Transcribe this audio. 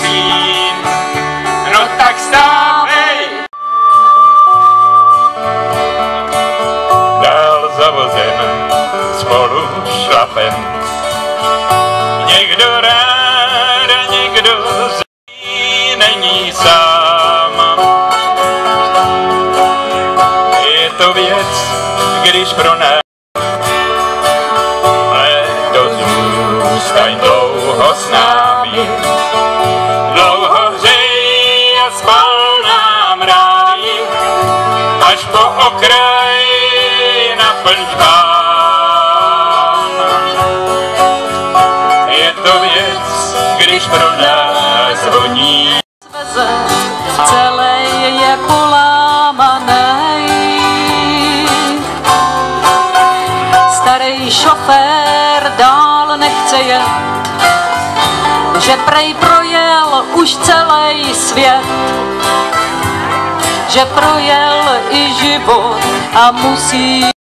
benzín, no tak stávej. Dál za vozem spolu šlapem, někdo rád a někdo zlý není sám. Je to věc, když pro nás zůstaň dlouho s námi, dlouho hřej a spal nám rádi, až po okraj naplň vám. Je to věc, když pro nás voní. Celej je polámanej, starý šofér dál nechce jet, že prej projel už celý svět, že projel i život a musí